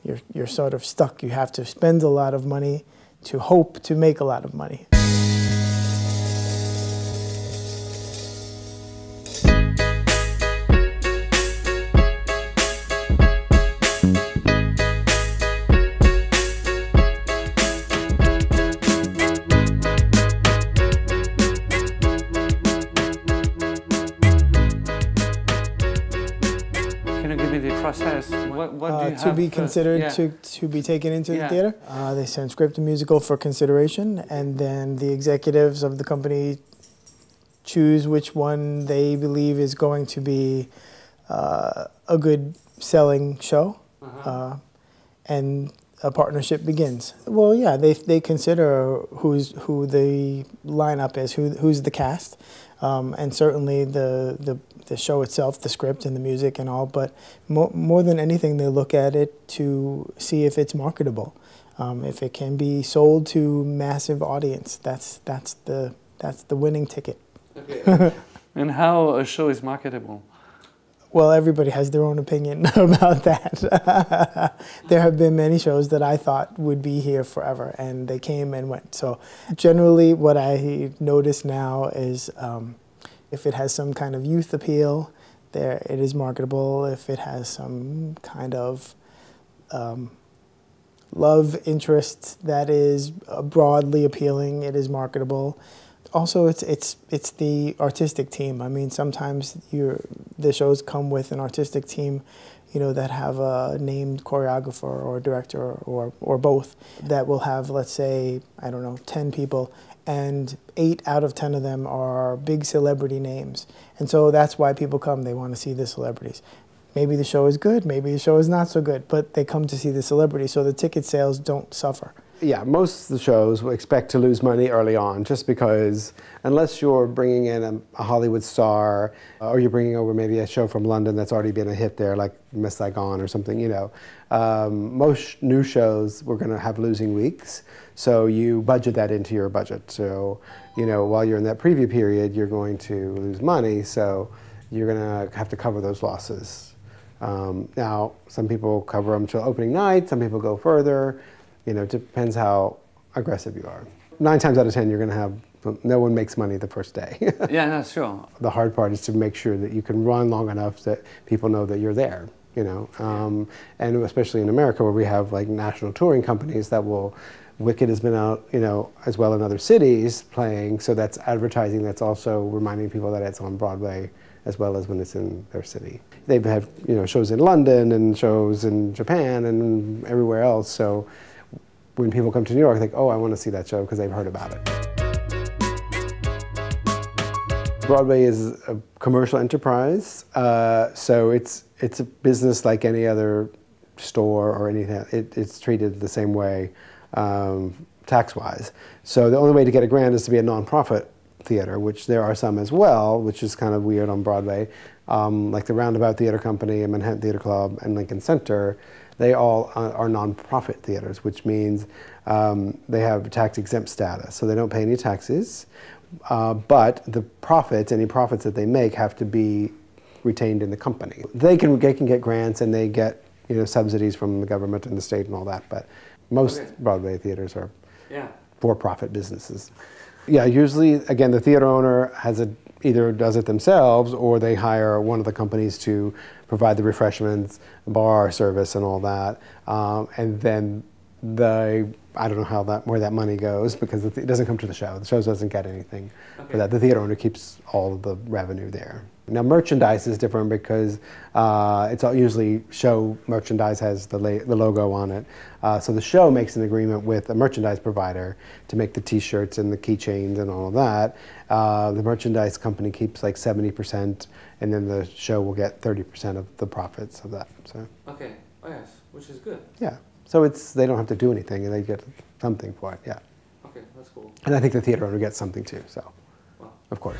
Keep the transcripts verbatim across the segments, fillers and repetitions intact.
you're, you're sort of stuck. You have to spend a lot of money to hope to make a lot of money. What, what uh, do you to have be first? considered Yeah. to, to be taken into Yeah. the theater. Uh, they send script and musical for consideration, and then the executives of the company choose which one they believe is going to be uh, a good selling show, uh-huh. uh, and a partnership begins. Well, yeah, they they consider who's who the lineup is, who who's the cast, um, and certainly the the the show itself, the script and the music and all. But more more than anything, they look at it to see if it's marketable, um, if it can be sold to massive audience. That's that's the that's the winning ticket. Okay. And how a show is marketable? Well, everybody has their own opinion about that. There have been many shows that I thought would be here forever, and they came and went. So generally what I notice now is um, if it has some kind of youth appeal, there it is marketable. If it has some kind of um, love interest that is broadly appealing, it is marketable. Also, it's it's it's the artistic team. I mean, sometimes you're, the shows come with an artistic team, you know, that have a named choreographer or director or or both that will have, let's say, I don't know, ten people, and eight out of ten of them are big celebrity names, and so that's why people come. They want to see the celebrities. Maybe the show is good, maybe the show is not so good, but they come to see the celebrity, so the ticket sales don't suffer. Yeah, most of the shows will expect to lose money early on, just because unless you're bringing in a, a Hollywood star, uh, or you're bringing over maybe a show from London that's already been a hit there, like Miss Saigon or something, you know, um, most new shows we're going to have losing weeks, so you budget that into your budget. So, you know, while you're in that preview period, you're going to lose money, so you're going to have to cover those losses. Um, now, some people cover them till opening night, some people go further. You know, it depends how aggressive you are. Nine times out of ten, you're going to have, no one makes money the first day. Yeah, that's sure. The hard part is to make sure that you can run long enough that people know that you're there, you know. Um, and especially in America, where we have like national touring companies that will, Wicked has been out, you know, as well in other cities playing, so that's advertising that's also reminding people that it's on Broadway as well as when it's in their city. They've had, you know, shows in London and shows in Japan and everywhere else, so when people come to New York, they think, oh, I want to see that show because they've heard about it. Broadway is a commercial enterprise, uh, so it's it's a business like any other store or anything. It, it's treated the same way, um, tax-wise. So the only way to get a grant is to be a nonprofit theater, which there are some as well, which is kind of weird on Broadway, um, like the Roundabout Theater Company and Manhattan Theater Club and Lincoln Center. They all are nonprofit theaters, which means um, they have tax-exempt status, so they don't pay any taxes, uh, but the profits, any profits that they make, have to be retained in the company. They can, they can get grants and they get, you know, subsidies from the government and the state and all that, but most okay. Broadway theaters are yeah. for-profit businesses. Yeah, usually, again, the theater owner has a, either does it themselves or they hire one of the companies to provide the refreshments, bar service and all that. Um, and then the, I don't know how that, where that money goes because it doesn't come to the show. The show doesn't get anything okay. for that. The theater owner keeps all of the revenue there. Now merchandise is different because uh, it's all usually show merchandise has the, la the logo on it. Uh, so the show makes an agreement with a merchandise provider to make the t-shirts and the keychains and all of that. Uh, the merchandise company keeps like seventy percent and then the show will get thirty percent of the profits of that. So. Okay, oh yes, which is good. Yeah, so it's, they don't have to do anything and they get something for it, yeah. Okay, that's cool. And I think the theater owner gets something too, so, wow. Of course.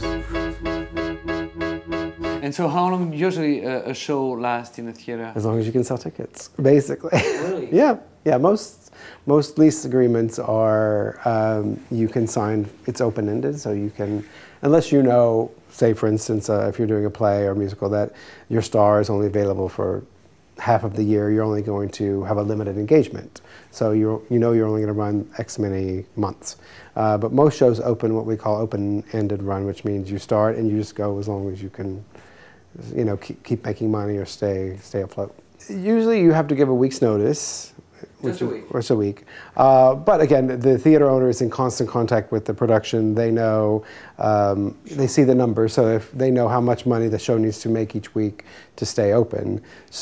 And so how long usually a, a show lasts in a theater? As long as you can sell tickets, basically. Really? Yeah, yeah. Most most lease agreements are um, you can sign. It's open-ended, so you can, unless you know, say for instance, uh, if you're doing a play or musical, that your star is only available for half of the year you're only going to have a limited engagement. So you're, you know you're only going to run X many months. Uh, but most shows open what we call open-ended run, which means you start and you just go as long as you can, you know, keep, keep making money or stay, stay afloat. Usually you have to give a week's notice. Just a week. Or it's a week. Uh, but again, the theater owner is in constant contact with the production. They know, um, they see the numbers, so if they know how much money the show needs to make each week to stay open.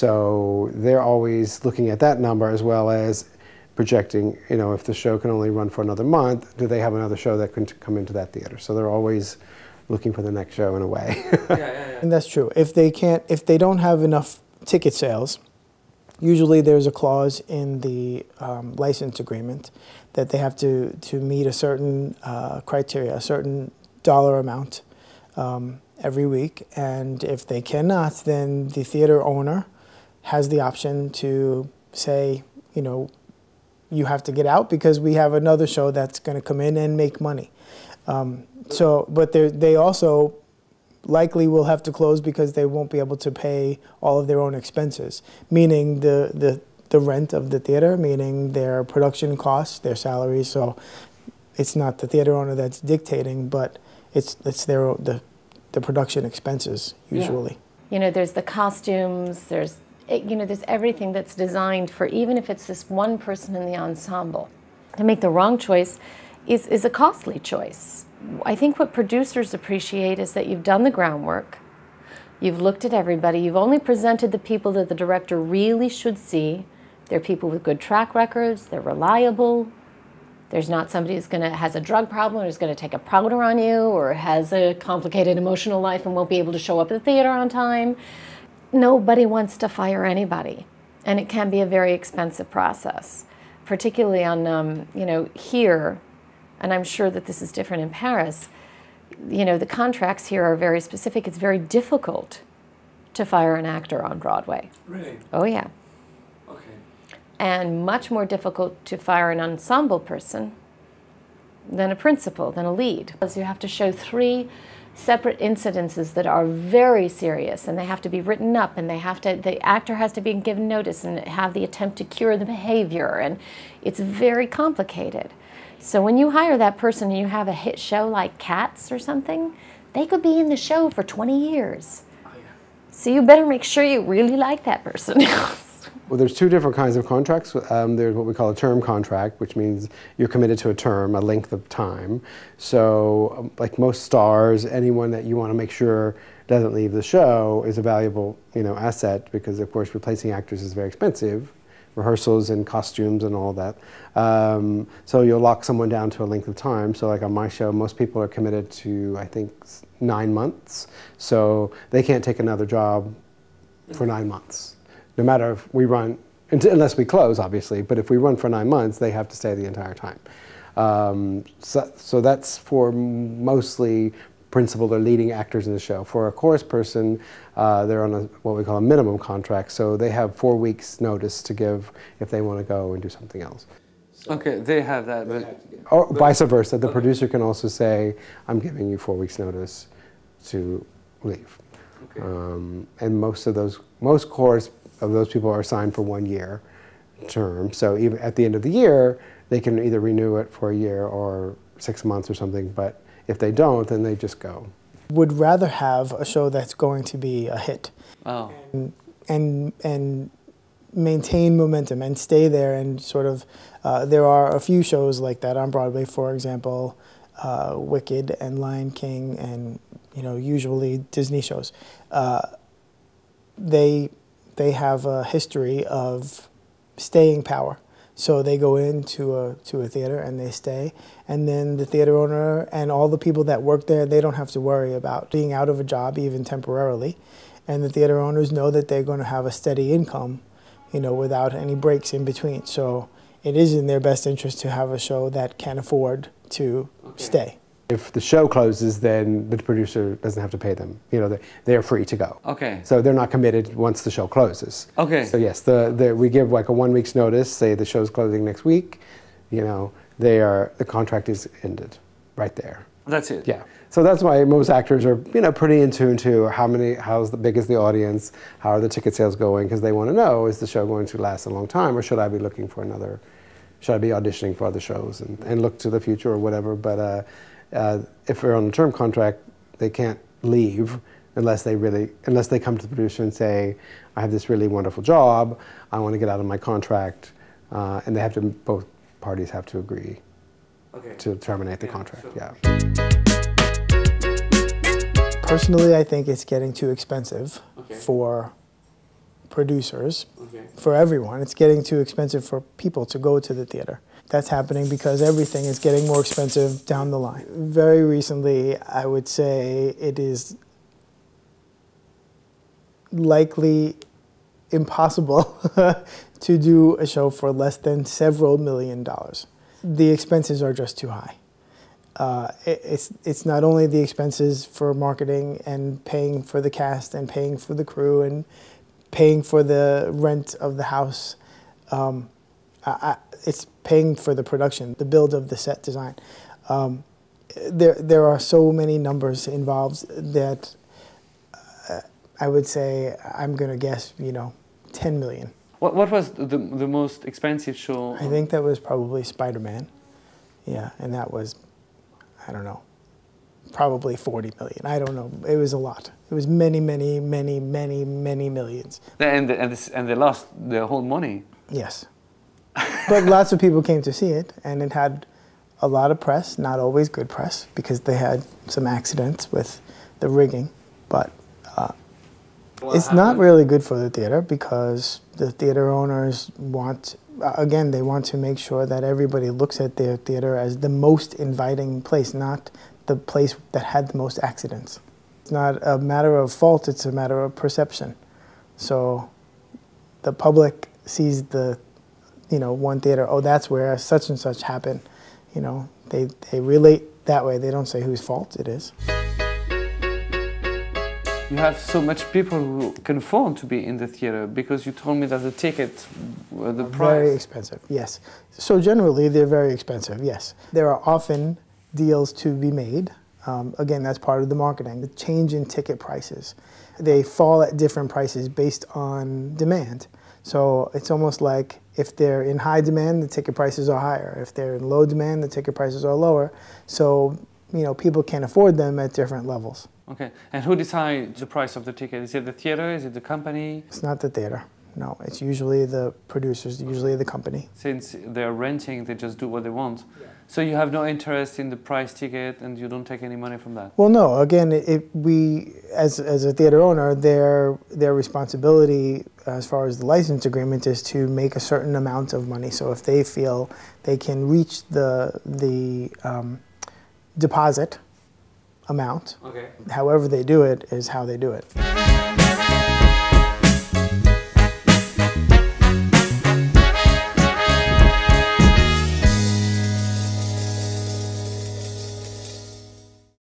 So they're always looking at that number as well as projecting, you know, if the show can only run for another month, do they have another show that can come into that theater? So they're always looking for the next show in a way. yeah, yeah, yeah. And that's true. If they can't, if they don't have enough ticket sales, usually there's a clause in the um, license agreement that they have to, to meet a certain uh, criteria, a certain dollar amount um, every week. And if they cannot, then the theater owner has the option to say, you know, you have to get out because we have another show that's going to come in and make money. Um, so, but they also likely will have to close because they won't be able to pay all of their own expenses, meaning the, the, the rent of the theater, meaning their production costs, their salaries. So it's not the theater owner that's dictating, but it's, it's their, the, the production expenses usually. Yeah. You know, there's the costumes, there's, you know, there's everything that's designed for, even if it's this one person in the ensemble. To make the wrong choice is, is a costly choice. I think what producers appreciate is that you've done the groundwork, you've looked at everybody, you've only presented the people that the director really should see. They're people with good track records, they're reliable, there's not somebody who's gonna, has a drug problem or is gonna take a powder on you or has a complicated emotional life and won't be able to show up at the theater on time. Nobody wants to fire anybody, and it can be a very expensive process, particularly on, um, you know, here. And I'm sure that this is different in Paris, you know, the contracts here are very specific. It's very difficult to fire an actor on Broadway. Really? Oh, yeah. Okay. And much more difficult to fire an ensemble person than a principal, than a lead. Because you have to show three separate incidences that are very serious, and they have to be written up, and they have to, the actor has to be given notice and have the attempt to cure the behavior, and it's very complicated. So when you hire that person and you have a hit show like Cats or something, they could be in the show for twenty years. Oh, yeah. So you better make sure you really like that person. Well, there's two different kinds of contracts. Um, there's what we call a term contract, which means you're committed to a term, a length of time. So um, like most stars, anyone that you want to make sure doesn't leave the show is a valuable, you know, asset, because of course replacing actors is very expensive. Rehearsals and costumes and all that. Um, so you'll lock someone down to a length of time. So like on my show, most people are committed to, I think, nine months. So they can't take another job for nine months. No matter if we run, unless we close, obviously, but if we run for nine months, they have to stay the entire time. Um, so, so that's for mostly principal or leading actors in the show. For a chorus person, uh, they're on a, what we call a minimum contract, so they have four weeks notice to give if they want to go and do something else. So okay, they have that, but... Or but, vice versa, the okay. producer can also say, I'm giving you four weeks notice to leave. Okay. Um, and most of those, most chorus of those people are signed for one year term, so even at the end of the year, they can either renew it for a year or six months or something, but if they don't, then they just go. Would rather have a show that's going to be a hit. Oh. And, and, and maintain momentum and stay there and sort of, uh, there are a few shows like that on Broadway, for example, uh, Wicked and Lion King and, you know, usually Disney shows. Uh, they, they have a history of staying power. So they go into a, to a theater and they stay, and then the theater owner and all the people that work there, they don't have to worry about being out of a job even temporarily. And the theater owners know that they're going to have a steady income, you know, without any breaks in between. So it is in their best interest to have a show that can afford to okay. stay. If the show closes, then the producer doesn't have to pay them. You know, they're, they're free to go. Okay. So they're not committed once the show closes. Okay. So yes, the, the, we give like a one week's notice, say the show's closing next week, you know, they are, the contract is ended right there. That's it. Yeah. So that's why most actors are, you know, pretty in tune to how many, how's the big is the audience, how are the ticket sales going, because they want to know, is the show going to last a long time, or should I be looking for another, should I be auditioning for other shows and, and look to the future or whatever. But uh, uh, if they're on a term contract, they can't leave unless they really, unless they come to the producer and say, I have this really wonderful job, I want to get out of my contract, uh, and they have to, both parties have to agree okay. to terminate the yeah, contract. Sure. Yeah. Personally, I think it's getting too expensive okay. for producers, okay. for everyone. It's getting too expensive for people to go to the theater. That's happening because everything is getting more expensive down the line. Very recently, I would say it is likely impossible to do a show for less than several million dollars. The expenses are just too high. Uh, it, it's, it's not only the expenses for marketing and paying for the cast and paying for the crew and paying for the rent of the house. Um, I, I, it's paying for the production, the build of the set design. Um, there, there are so many numbers involved that uh, I would say, I'm going to guess, you know, ten million. What, what was the, the most expensive show? I think that was probably Spider-Man. Yeah, and that was, I don't know, probably forty million. I don't know. It was a lot. It was many, many, many, many, many millions. And, the, and, the, and they lost their whole money. Yes. But lots of people came to see it, and it had a lot of press, not always good press, because they had some accidents with the rigging. But uh, it's happened? Not really good for the theater, because the theater owners want, again, they want to make sure that everybody looks at their theater as the most inviting place, not the place that had the most accidents. It's not a matter of fault, it's a matter of perception. So the public sees the, you know, one theater, oh, that's where such and such happened. You know, they, they relate that way. They don't say whose fault it is. You have so much people who can afford to be in the theater, because you told me that the tickets were the price. Very expensive, yes. So generally, they're very expensive, yes. There are often deals to be made. Um, again, that's part of the marketing, the change in ticket prices. They fall at different prices based on demand. So it's almost like if they're in high demand, the ticket prices are higher. If they're in low demand, the ticket prices are lower. So, you know, people can afford them at different levels. Okay, and who decides the price of the ticket? Is it the theater? Is it the company? It's not the theater. No, it's usually the producers, usually the company. Since they're renting, they just do what they want. Yeah. So you have no interest in the price ticket, and you don't take any money from that? Well, no. Again, it, it, we, as, as a theater owner, their, their responsibility as far as the license agreement is to make a certain amount of money. So if they feel they can reach the, the um, deposit amount, okay. however they do it is how they do it.